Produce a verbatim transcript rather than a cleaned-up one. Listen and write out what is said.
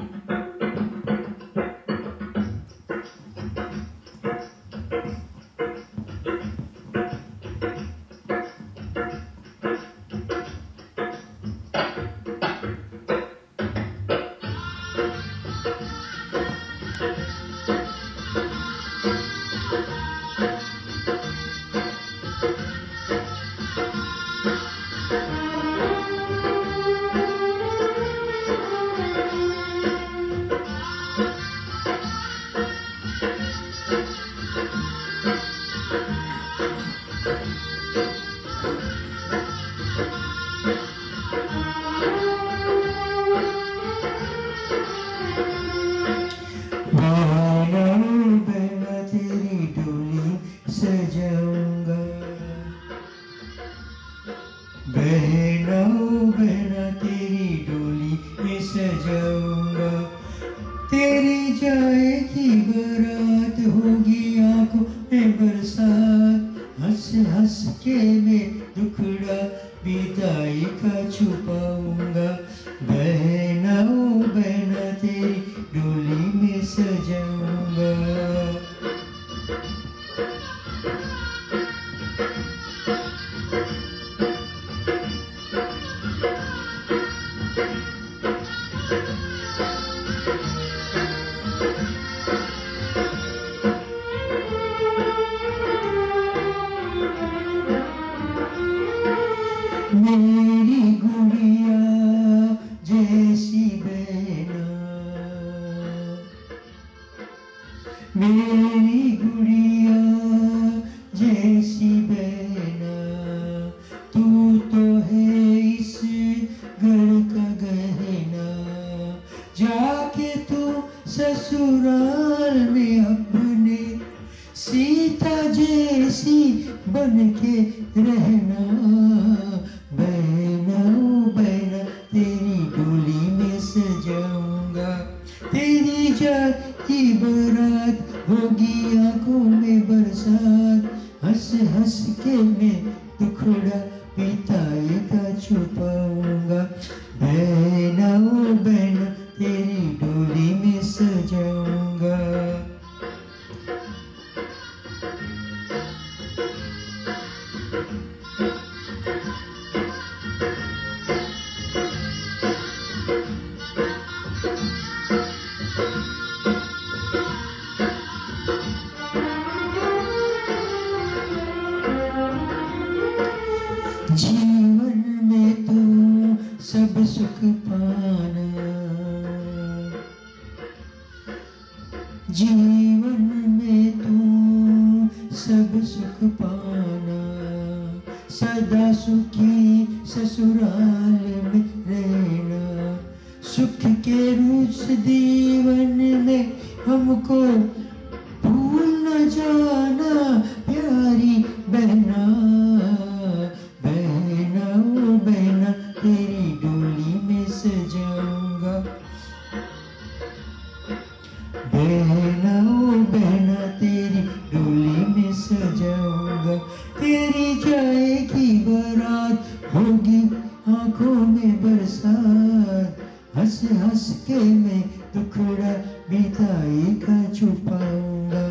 सजाऊंगा, बहना बहना तेरी डोली में सजाऊंगा। तेरी जाएगी बारात, होगी आंखों में बरसात, हंस हंस के मैं दुखड़ा विदाई का छुपाऊंगा। बहना बहना तेरी डोली में सजाऊंगा। मेरी गुड़िया जैसी बहना, मेरी गुड़िया जैसी बहना, तू तो है इस घर का गहना। जाके तू ससुराल में अपने सीता जैसी बन के रहना। बहना बहना तेरी डोली में सजाऊंगा। तेरी जाती बारात, होगी आंखों में बरसात, हंस हंस के मैं दुखड़ा पिताई का छुपाऊंगा। बहना बहना तेरी डोली में सजाऊंगा। जीवन में तू सब सुख पाना, जीवन में तू सब सुख पाना। सदा सुखी ससुराल में रहना, सुख के रूस जीवन में हमको भूल न जाना। प्यारी बहना, बहना बहना तेरी डोली में सजाऊंगा। बहना बहना तेरी डोली में सजाऊंगा। तेरी जाएगी बारात, होगी आंखों में बरसात, हंस हंस के मैं दुखड़ा विदाई का छुपाऊंगा।